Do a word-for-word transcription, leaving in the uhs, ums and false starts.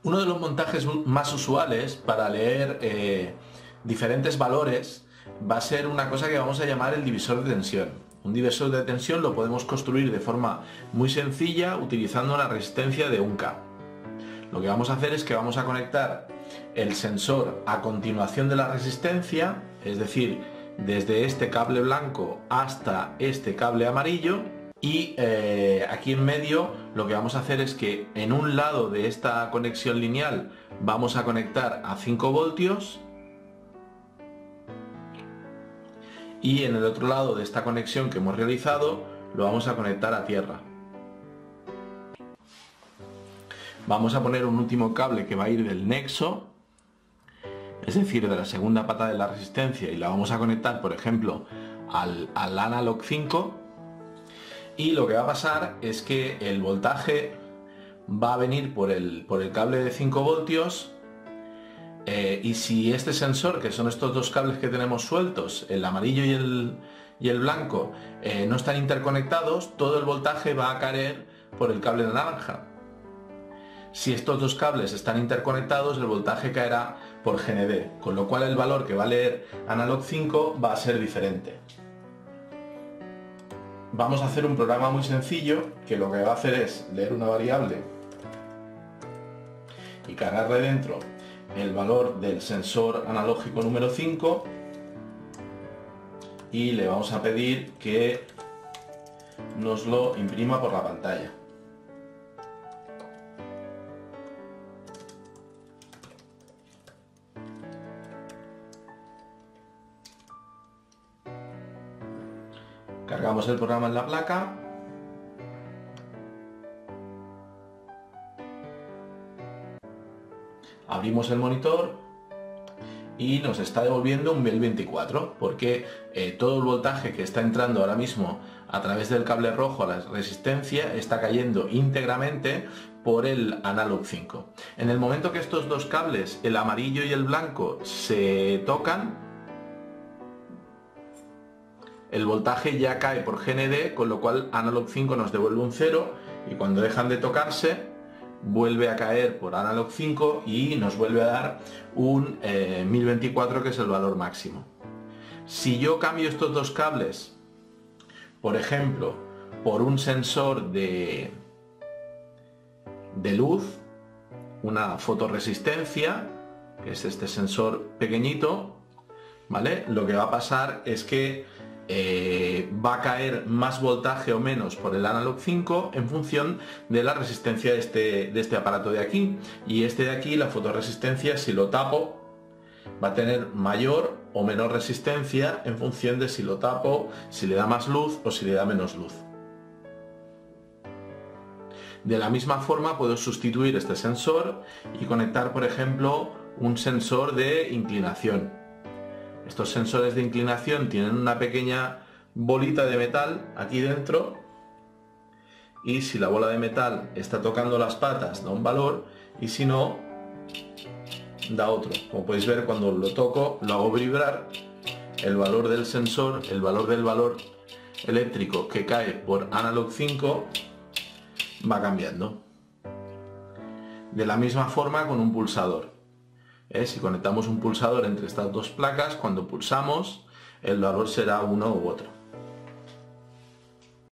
Uno de los montajes más usuales para leer eh, diferentes valores va a ser una cosa que vamos a llamar el divisor de tensión. Un divisor de tensión lo podemos construir de forma muy sencilla utilizando una resistencia de un K. Lo que vamos a hacer es que vamos a conectar el sensor a continuación de la resistencia, es decir, desde este cable blanco hasta este cable amarillo, y eh, aquí en medio lo que vamos a hacer es que en un lado de esta conexión lineal vamos a conectar a cinco voltios y en el otro lado de esta conexión que hemos realizado lo vamos a conectar a tierra. Vamos a poner un último cable que va a ir del nexo, es decir, de la segunda pata de la resistencia, y la vamos a conectar, por ejemplo, al, al analog cinco, y lo que va a pasar es que el voltaje va a venir por el, por el cable de cinco voltios, eh, y si este sensor, que son estos dos cables que tenemos sueltos, el amarillo y el, y el blanco, eh, no están interconectados, todo el voltaje va a caer por el cable naranja. Si estos dos cables están interconectados, el voltaje caerá por G N D, con lo cual el valor que va a leer analog cinco va a ser diferente. Vamos a hacer un programa muy sencillo que lo que va a hacer es leer una variable y cargarle dentro el valor del sensor analógico número cinco, y le vamos a pedir que nos lo imprima por la pantalla. Cargamos el programa en la placa. Abrimos el monitor y nos está devolviendo un mil veinticuatro porque eh, todo el voltaje que está entrando ahora mismo a través del cable rojo a la resistencia está cayendo íntegramente por el analog cinco. En el momento que estos dos cables, el amarillo y el blanco, se tocan, el voltaje ya cae por G N D, con lo cual analog cinco nos devuelve un cero, y cuando dejan de tocarse vuelve a caer por analog cinco y nos vuelve a dar un eh, mil veinticuatro, que es el valor máximo. Si yo cambio estos dos cables, por ejemplo, por un sensor de, de luz, una fotorresistencia, que es este sensor pequeñito, ¿vale? Lo que va a pasar es que Eh, va a caer más voltaje o menos por el analog cinco en función de la resistencia de este, de este aparato de aquí, y este de aquí, la fotorresistencia, si lo tapo, va a tener mayor o menor resistencia en función de si lo tapo, si le da más luz o si le da menos luz. De la misma forma puedo sustituir este sensor y conectar, por ejemplo, un sensor de inclinación. Estos sensores de inclinación tienen una pequeña bolita de metal aquí dentro, y si la bola de metal está tocando las patas da un valor, y si no, da otro. Como podéis ver, cuando lo toco, lo hago vibrar, el valor del sensor, el valor del valor eléctrico que cae por analog cinco va cambiando. De la misma forma con un pulsador. ¿Eh? Si conectamos un pulsador entre estas dos placas, cuando pulsamos el valor será uno u otro.